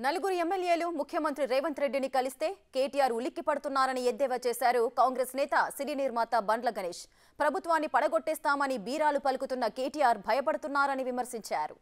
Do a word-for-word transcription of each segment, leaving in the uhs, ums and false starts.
నలుగురు ఎమ్మెల్యేలు ముఖ్యమంత్రి రేవంత్ రెడ్డిని కలిస్తే కేటీఆర్ ఉలిక్కి పడుతున్నారని ఎద్దేవా చేశారు కాంగ్రెస్ నేత సినీ నిర్మాత బండ్ల గణేష్. ప్రభుత్వాన్ని పడగొట్టేస్తామని బీరాలు పలుకుతున్న కేటీఆర్ భయపడుతున్నారని విమర్శించారు.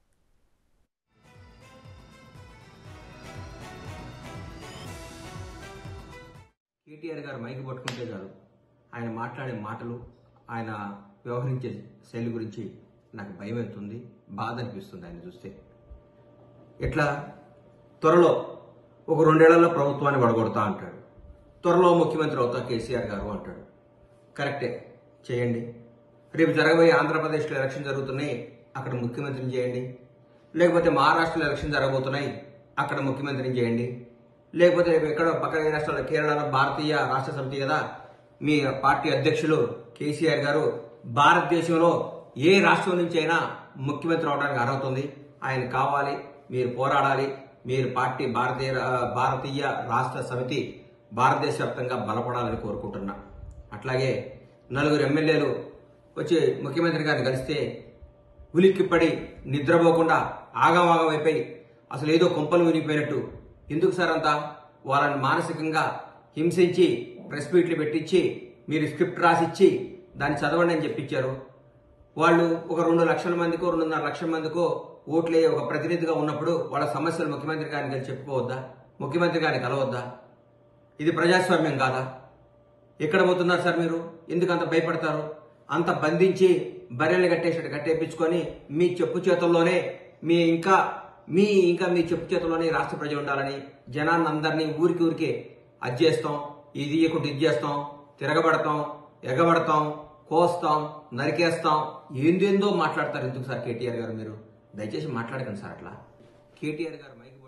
కేటీఆర్ గారు మైక్ పట్టుకుంటే కాదు, ఆయన మాట్లాడే మాటలు, ఆయన వ్యవహరించే శైలి గురించి నాకు భయం అవుతుంది, బాధ అనిపిస్తుంది ఆయన చూస్తే. ఎట్లా త్వరలో ఒక రెండేళ్లలో ప్రభుత్వాన్ని పడగొడతా అంటాడు, త్వరలో ముఖ్యమంత్రి అవుతా కేసీఆర్ గారు అంటాడు. కరెక్టే, చేయండి. రేపు జరగబోయే ఆంధ్రప్రదేశ్లో ఎలక్షన్ జరుగుతున్నాయి, అక్కడ ముఖ్యమంత్రిని చేయండి. లేకపోతే మహారాష్ట్రలో ఎలక్షన్ జరగబోతున్నాయి, అక్కడ ముఖ్యమంత్రిని చేయండి. లేకపోతే రేపు ఎక్కడో పక్కన రాష్ట్రాల్లో కేరళలో భారతీయ రాష్ట్ర సమితి కదా మీ పార్టీ అధ్యక్షులు కేసీఆర్ గారు, భారతదేశంలో ఏ రాష్ట్రం నుంచి అయినా ముఖ్యమంత్రి అవడానికి అర్హత ఉంది, ఆయన కావాలి, మీరు పోరాడాలి. మీరు పార్టీ భారతీయ భారతీయ రాష్ట్ర సమితి భారతదేశ వ్యాప్తంగా బలపడాలని కోరుకుంటున్నా. అట్లాగే నలుగురు ఎమ్మెల్యేలు వచ్చి ముఖ్యమంత్రి గారిని కలిస్తే ఉలిక్కిపడి నిద్రపోకుండా ఆగమాగం అయిపోయి అసలు ఏదో కొంపలు వినిపోయినట్టు, ఎందుకు సార్ అంతా వాళ్ళని మానసికంగా హింసించి ప్రెస్ మీట్లు పెట్టించి మీరు స్క్రిప్ట్ రాసిచ్చి దాన్ని చదవండి అని చెప్పించారు. వాళ్ళు ఒక రెండు లక్షల మందికో రెండున్నర లక్షల మందికో ఓట్లే ఒక ప్రతినిధిగా ఉన్నప్పుడు వాళ్ళ సమస్యలు ముఖ్యమంత్రి గారిని కలిసి చెప్పుకోవద్దా? ముఖ్యమంత్రి గారిని కలవద్దా? ఇది ప్రజాస్వామ్యం కాదా? ఎక్కడ పోతున్నారు సార్ మీరు? ఎందుకు అంత భయపడతారు? అంత బంధించి బర్రెల్ని కట్టేసినట్టు కట్టేపించుకొని మీ చెప్పు చేతుల్లోనే మీ ఇంకా మీ ఇంకా మీ చెప్పు చేతుల్లోనే రాష్ట్ర ప్రజలు ఉండాలని జనాన్ని అందరినీ ఊరికి ఊరికే అది చేస్తాం, ఇది ఇవ్వకుండా ఇది చేస్తాం, తిరగబడతాం, ఎగబడతాం, కోస్తాం, నరికేస్తాం, ఏందేందో మాట్లాడతారు. ఎందుకు సార్ కేటీఆర్ గారు? మీరు దయచేసి మాట్లాడకండి సార్ అట్లా. కేటీఆర్ గారు మైక్